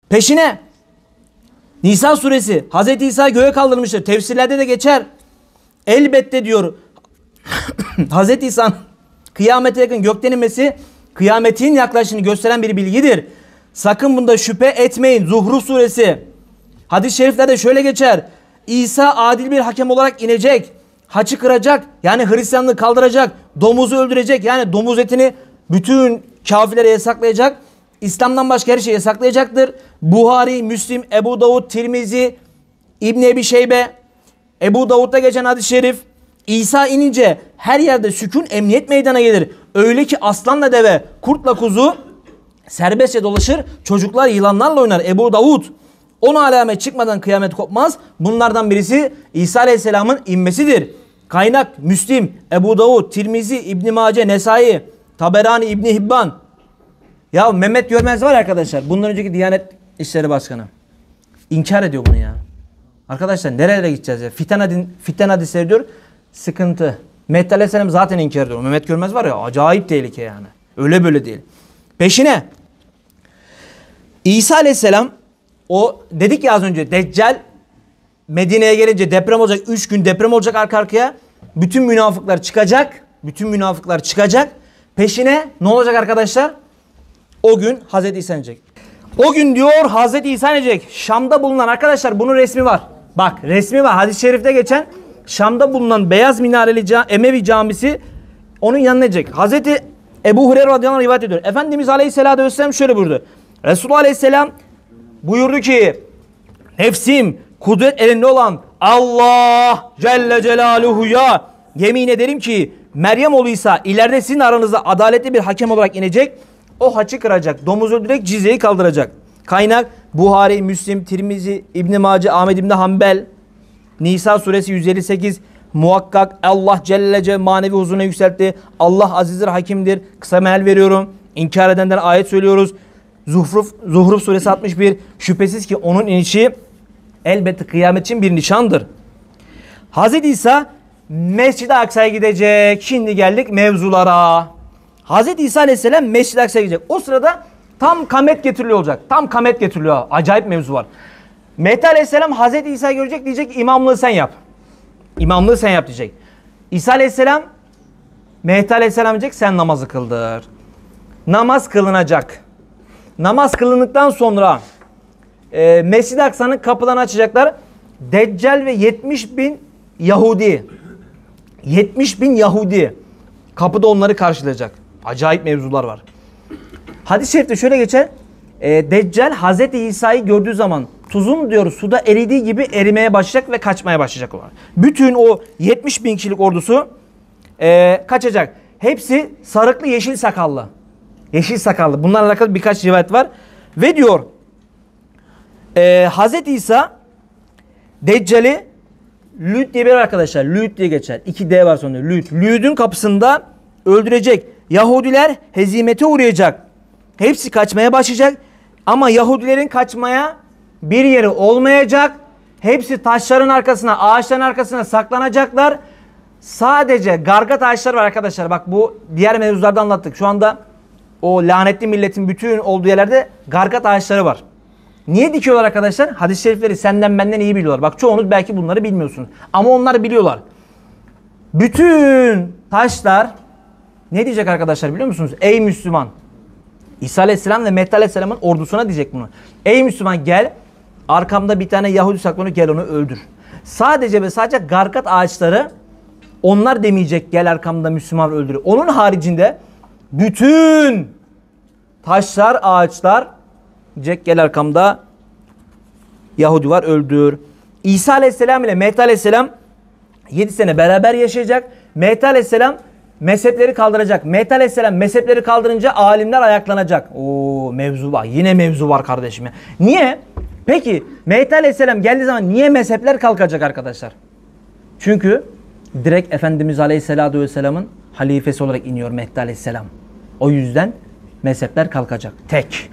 Peşine Nisa suresi, Hz. İsa göğe kaldırılmıştır. Tefsirlerde de geçer. Elbette diyor Hz. İsa'nın kıyamete yakın gökten inmesi kıyametin yaklaştığını gösteren bir bilgidir. Sakın bunda şüphe etmeyin. Zuhruf suresi. Hadis-i şeriflerde şöyle geçer. İsa adil bir hakem olarak inecek. Haçı kıracak. Yani Hristiyanlığı kaldıracak. Domuzu öldürecek. Yani domuz etini bütün kafirlere yasaklayacak. İslam'dan başka her şeyi yasaklayacaktır. Buhari, Müslim, Ebu Davud, Tirmizi, İbn Ebi Şeybe, Ebu Davud'da geçen hadis-i şerif. İsa inince her yerde sükun, emniyet meydana gelir. Öyle ki aslanla deve, kurtla kuzu serbestçe dolaşır. Çocuklar yılanlarla oynar. Ebu Davud. 10 alamet çıkmadan kıyamet kopmaz. Bunlardan birisi İsa Aleyhisselam'ın inmesidir. Kaynak Müslim, Ebu Davud, Tirmizi, İbn Mace, Nesai, Taberani, İbn Hibban. Ya Mehmet Görmez var ya arkadaşlar. Bundan önceki Diyanet İşleri Başkanı. İnkar ediyor bunu ya. Arkadaşlar nerelere gideceğiz ya? Fitten hadisleri diyor. Sıkıntı. Mehdi Aleyhisselam zaten inkar ediyor. Mehmet Görmez var ya, acayip tehlike yani. Öyle böyle değil. Peşine İsa Aleyhisselam, o dedik ya az önce, Deccal Medine'ye gelince deprem olacak. 3 gün deprem olacak arka arkaya. Bütün münafıklar çıkacak. Bütün münafıklar çıkacak. Peşine ne olacak arkadaşlar? O gün Hazreti İsa inecek. O gün diyor Hazreti İsa inecek. Şam'da bulunan, arkadaşlar bunun resmi var. Bak resmi var. Hadis-i şerifte geçen Şam'da bulunan beyaz minareli Emevi camisi onun yanına inecek. Hazreti Ebu Hureyre radıyallahu anh rivayet ediyor. Efendimiz Aleyhisselatü Vesselam şöyle buyurdu. Resulullah Aleyhisselam buyurdu ki nefsim kudret elinde olan Allah Celle Celaluhu ya yemin ederim ki Meryem oğlu İsa ileride sizin aranızda adaletli bir hakem olarak inecek. O haçı kıracak, domuzu öldürerek cizyeyi kaldıracak. Kaynak Buhari, Müslim, Tirmizi, İbn Mace, Ahmed İbn Hanbel, Nisa suresi 158. Muhakkak Allah Celle Celle manevi huzuruna yükseltti. Allah azizdir, hakimdir. Kısa meal veriyorum. İnkar edenler ayet söylüyoruz. Zuhruf suresi 61. Şüphesiz ki onun inişi elbette kıyamet için bir nişandır. Hazreti İsa Mescid-i Aksa'ya gidecek. Şimdi geldik mevzulara. Hazreti İsa Aleyhisselam Mescid-i Aksa'ya gidecek. O sırada tam kamet getiriliyor olacak. Tam kamet getiriliyor. Acayip mevzu var. Mehdi Aleyhisselam Hazreti İsa'yı görecek, diyecek imamlığı sen yap. İmamlığı sen yap diyecek. İsa Aleyhisselam Mehdi Aleyhisselam diyecek sen namazı kıldır. Namaz kılınacak. Namaz kılındıktan sonra Mescid-i Aksa'nın kapılarını açacaklar. Deccal ve 70.000 Yahudi. 70.000 Yahudi kapıda onları karşılayacak. Acayip mevzular var. Hadis-i şerifte şöyle geçer. Deccal Hazreti İsa'yı gördüğü zaman tuzun diyor suda eridiği gibi erimeye başlayacak ve kaçmaya başlayacak olan. Bütün o 70.000 kişilik ordusu kaçacak. Hepsi sarıklı yeşil sakallı. Yeşil sakallı. Bunlarla alakalı birkaç rivayet var. Ve diyor Hazreti İsa Deccal'i Lüt diye bir arkadaşlar. Lüt diye geçer. 2 D var sonunda. Lüt. Lüt'ün kapısında öldürecek. Yahudiler hezimete uğrayacak. Hepsi kaçmaya başlayacak. Ama Yahudilerin kaçmaya bir yeri olmayacak. Hepsi taşların arkasına, ağaçların arkasına saklanacaklar. Sadece gargat ağaçları var arkadaşlar. Bak bu diğer mevzularda anlattık. Şu anda o lanetli milletin bütün olduğu yerlerde gargat ağaçları var. Niye dikiyorlar arkadaşlar? Hadis-i şerifleri senden benden iyi biliyorlar. Bak çoğunuz belki bunları bilmiyorsunuz. Ama onlar biliyorlar. Bütün taşlar ne diyecek arkadaşlar biliyor musunuz? Ey Müslüman. İsa Aleyhisselam ve Mehdi Aleyhisselam'ın ordusuna diyecek bunu. Ey Müslüman gel. Arkamda bir tane Yahudi saklanıyor. Gel onu öldür. Sadece ve sadece gargat ağaçları onlar demeyecek gel arkamda Müslüman öldür. Onun haricinde bütün taşlar, ağaçlar diyecek gel arkamda Yahudi var öldür. İsa Aleyhisselam ile Mehdi Aleyhisselam 7 sene beraber yaşayacak. Mehdi Aleyhisselam mezhepleri kaldıracak. Mehdi Aleyhisselam mezhepleri kaldırınca alimler ayaklanacak. Oo mevzu var. Yine mevzu var kardeşim ya. Niye? Peki Mehdi Aleyhisselam geldiği zaman niye mezhepler kalkacak arkadaşlar? Çünkü direkt Efendimiz Aleyhisselatü Vesselam'ın halifesi olarak iniyor Mehdi Aleyhisselam. O yüzden mezhepler kalkacak. Tek.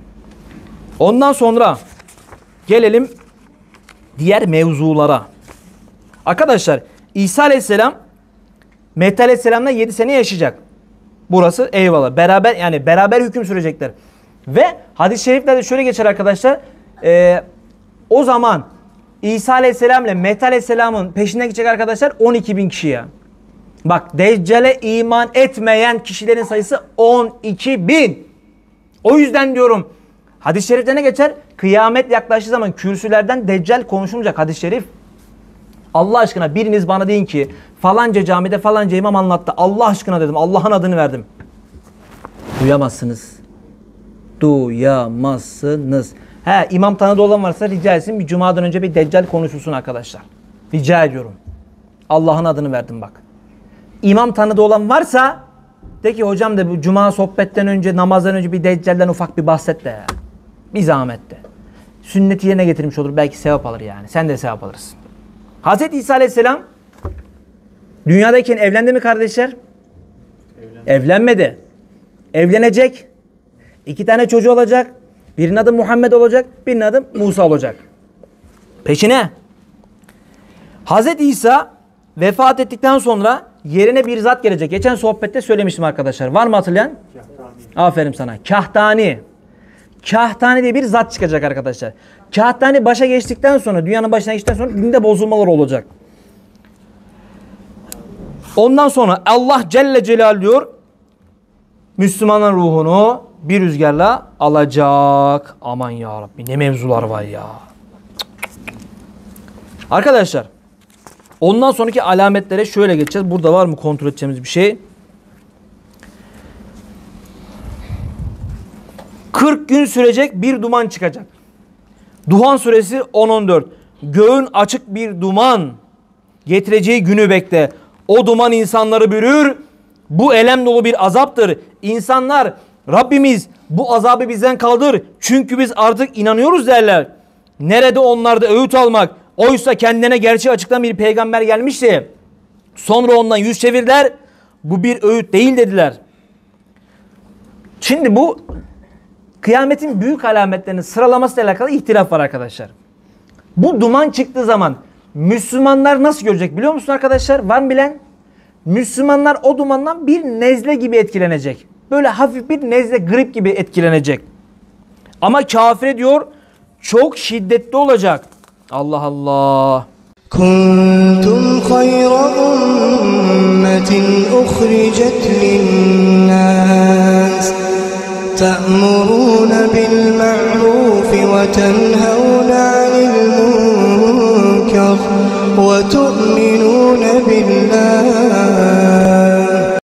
Ondan sonra gelelim diğer mevzulara. Arkadaşlar İsa Aleyhisselam Mehdi Aleyhisselam'la 7 sene yaşayacak. Burası eyvallah. Beraber hüküm sürecekler. Ve hadis-i şeriflerde şöyle geçer arkadaşlar. O zaman İsa Aleyhisselam ile Mehdi Aleyhisselam'ın peşinden gidecek arkadaşlar 12.000 kişiye. Bak, Deccal'e iman etmeyen kişilerin sayısı 12.000. O yüzden diyorum, hadis-i şerifte ne geçer? Kıyamet yaklaştığı zaman kürsülerden Deccal konuşulmayacak, hadis-i şerif. Allah aşkına biriniz bana deyin ki falanca camide falanca imam anlattı. Allah aşkına dedim. Allah'ın adını verdim. Duyamazsınız. Duyamazsınız. He, imam tanıdığı olan varsa rica etsin bir cumadan önce bir Deccal konuşulsun arkadaşlar. Rica ediyorum. Allah'ın adını verdim bak. İmam tanıdığı olan varsa de ki hocam de bu cuma sohbetten önce, namazdan önce bir Deccal'den ufak bir bahset de ya. Bir zahmet de. Sünneti yerine getirmiş olur. Belki sevap alır yani. Sen de sevap alırsın. Hazreti İsa Aleyhisselam dünyadayken evlendi mi kardeşler? Evlenmedi. Evlenecek. 2 tane çocuğu olacak. Birinin adı Muhammed olacak. Birinin adı Musa olacak. Peşine Hazreti İsa vefat ettikten sonra yerine bir zat gelecek. Geçen sohbette söylemiştim arkadaşlar. Var mı hatırlayan? Kahtani. Aferin sana. Kahtani. Kahtani diye bir zat çıkacak arkadaşlar. Kahtani başa geçtikten sonra, dünyanın başına geçtikten sonra dinde bozulmalar olacak. Ondan sonra Allah Celle Celal diyor, Müslümanların ruhunu bir rüzgarla alacak. Aman ya Rabbi, ne mevzular var ya. Arkadaşlar, ondan sonraki alametlere şöyle geçeceğiz. Burada var mı kontrol edeceğimiz bir şey? 40 gün sürecek bir duman çıkacak. Duhan suresi 10-14. Göğün açık bir duman getireceği günü bekle. O duman insanları bürür. Bu elem dolu bir azaptır. İnsanlar, Rabbimiz bu azabı bizden kaldır. Çünkü biz artık inanıyoruz derler. Nerede onlarda öğüt almak? Oysa kendine gerçeği açıklayan bir peygamber gelmişti. Sonra ondan yüz çevirdiler. Bu bir öğüt değil dediler. Şimdi bu kıyametin büyük alametlerinin sıralamasıyla alakalı ihtilaf var arkadaşlar. Bu duman çıktığı zaman Müslümanlar nasıl görecek biliyor musun arkadaşlar? Var mı bilen? Müslümanlar o dumandan bir nezle gibi etkilenecek. Böyle hafif bir nezle, grip gibi etkilenecek. Ama kafir diyor çok şiddetli olacak. Allah Allah. Kuntum hayra ummetin uhricet linnas ta'muruna bil ma'ruf ve tenhavuna 'anil munkar ve tu'minuna billah